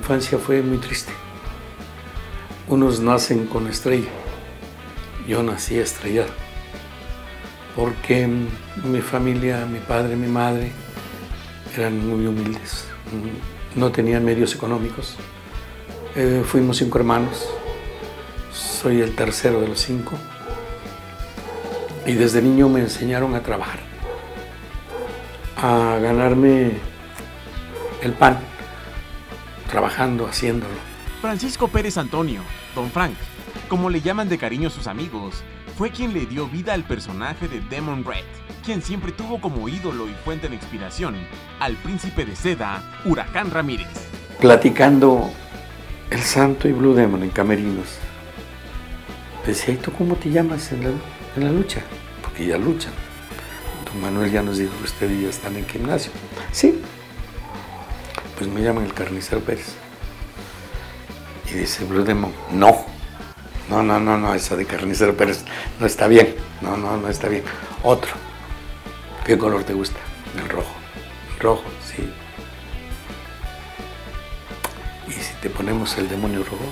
infancia fue muy triste. Unos nacen con estrella. Yo nací estrellado. Porque mi familia, mi padre, mi madre, eran muy humildes. No tenían medios económicos. Fuimos 5 hermanos. Soy el tercero de los 5. Y desde niño me enseñaron a trabajar, a ganarme el pan, trabajando, haciéndolo. Francisco Pérez Antonio, Don Frank, como le llaman de cariño sus amigos, fue quien le dio vida al personaje de Demon Red, quien siempre tuvo como ídolo y fuente de inspiración al príncipe de seda, Huracán Ramírez. Platicando el Santo y Blue Demon en camerinos, decía, ¿y tú cómo te llamas en la lucha? Porque ya luchan. Don Manuel ya nos dijo que ustedes ya están en gimnasio. Sí. Pues me llaman el Carnicero Pérez. Y dice Blue Demon, no, esa de Carnicero Pérez no está bien. No está bien. Otro. ¿Qué color te gusta? El rojo. El rojo, sí. Y si te ponemos el demonio rojo,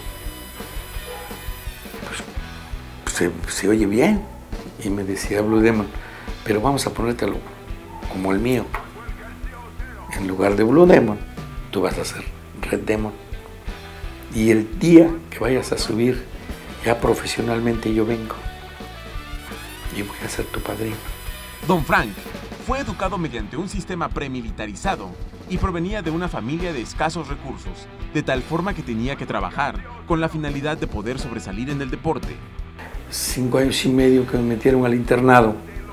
pues se oye bien. Y me decía Blue Demon, pero vamos a ponértelo como el mío. En lugar de Blue Demon, tú vas a ser Red Demon. Y el día que vayas a subir ya profesionalmente yo vengo y voy a ser tu padrino. Don Frank fue educado mediante un sistema premilitarizado y provenía de una familia de escasos recursos, de tal forma que tenía que trabajar con la finalidad de poder sobresalir en el deporte. 5 años y medio que me metieron al internado.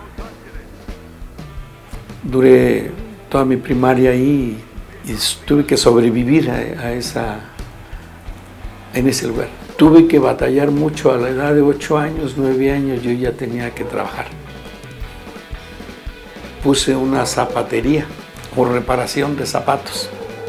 Duré toda mi primaria ahí y tuve que sobrevivir en ese lugar. Tuve que batallar mucho a la edad de 8 años, 9 años, yo ya tenía que trabajar. Puse una zapatería por reparación de zapatos.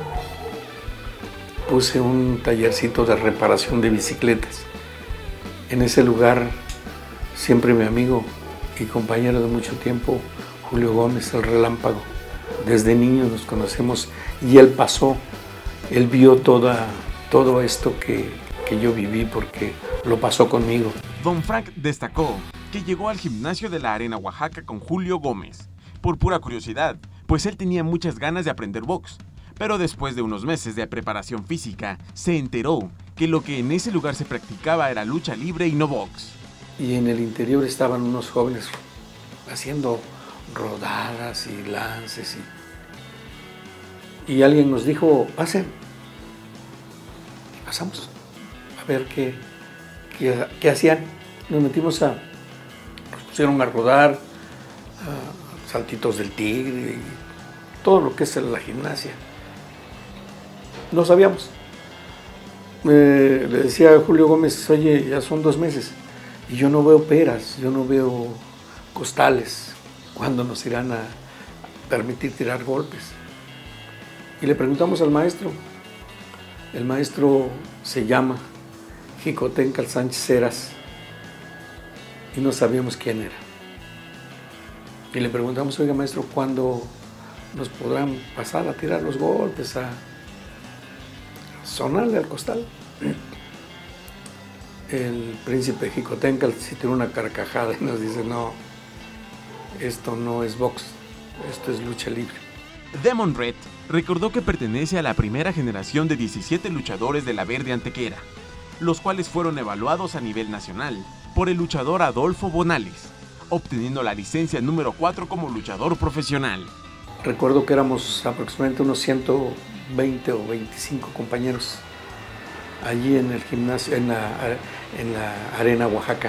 Puse un tallercito de reparación de bicicletas. En ese lugar, siempre mi amigo y compañero de mucho tiempo, Julio Gómez, el Relámpago. Desde niños nos conocemos y él pasó, él vio todo esto que yo viví porque lo pasó conmigo. Don Frank destacó que llegó al gimnasio de la Arena Oaxaca con Julio Gómez, por pura curiosidad, pues él tenía muchas ganas de aprender box. Pero después de unos meses de preparación física, se enteró que lo que en ese lugar se practicaba era lucha libre y no box. Y en el interior estaban unos jóvenes haciendo rodadas y lances. Y alguien nos dijo, pasen. Y pasamos a ver qué hacían. Nos metimos nos pusieron a rodar, saltitos del tigre, y todo lo que es la gimnasia. No sabíamos. Le decía a Julio Gómez, oye, ya son 2 meses y yo no veo peras, yo no veo costales. ¿Cuándo nos irán a permitir tirar golpes? Y le preguntamos al maestro. El maestro se llama Jicotencal Sánchez Heras y no sabíamos quién era. Y le preguntamos, oiga maestro, ¿cuándo nos podrán pasar a tirar los golpes, a sonarle al costal? El príncipe Jicotencal sí tiene una carcajada y nos dice, no, esto no es box, esto es lucha libre. Demon Red recordó que pertenece a la primera generación de 17 luchadores de la Verde Antequera, los cuales fueron evaluados a nivel nacional por el luchador Adolfo Bonales, obteniendo la licencia número 4 como luchador profesional. Recuerdo que éramos aproximadamente unos 120 o 25 compañeros allí en el gimnasio, en la Arena Oaxaca.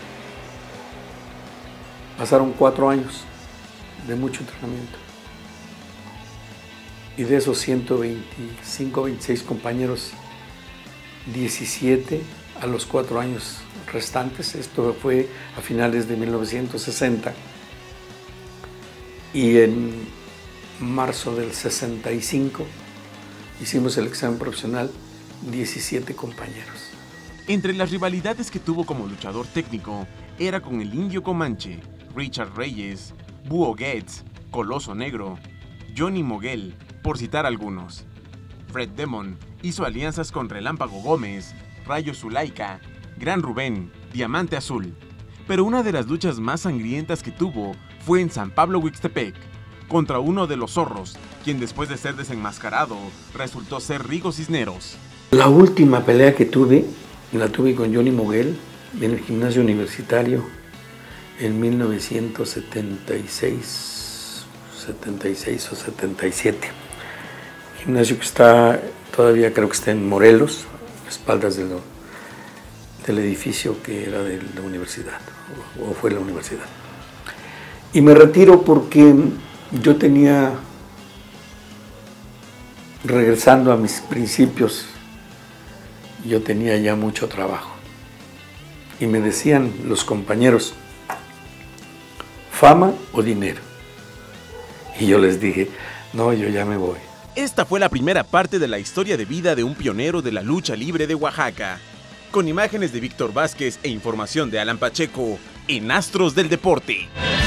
Pasaron 4 años de mucho entrenamiento. Y de esos 125, 26 compañeros, 17 a los 4 años restantes. Esto fue a finales de 1960. Y en marzo del 65 hicimos el examen profesional, 17 compañeros. Entre las rivalidades que tuvo como luchador técnico era con el Indio Comanche, Richard Reyes, Búho Getz, Coloso Negro, Johnny Moguel, por citar algunos. Fred Demon hizo alianzas con Relámpago Gómez, Rayo Zulaika, Gran Rubén, Diamante Azul. Pero una de las luchas más sangrientas que tuvo fue en San Pablo Huixtepec, contra uno de los zorros, quien después de ser desenmascarado, resultó ser Rigo Cisneros. La última pelea que tuve, la tuve con Johnny Moguel en el gimnasio universitario en 1976 o 77. Gimnasio que está, todavía creo que está en Morelos, a espaldas del edificio que era de la universidad, o fue la universidad. Y me retiro porque yo tenía, regresando a mis principios, yo tenía ya mucho trabajo. Y me decían los compañeros, ¿fama o dinero? Y yo les dije, no, yo ya me voy. Esta fue la primera parte de la historia de vida de un pionero de la lucha libre de Oaxaca. Con imágenes de Víctor Vázquez e información de Alan Pacheco, en Astros del Deporte.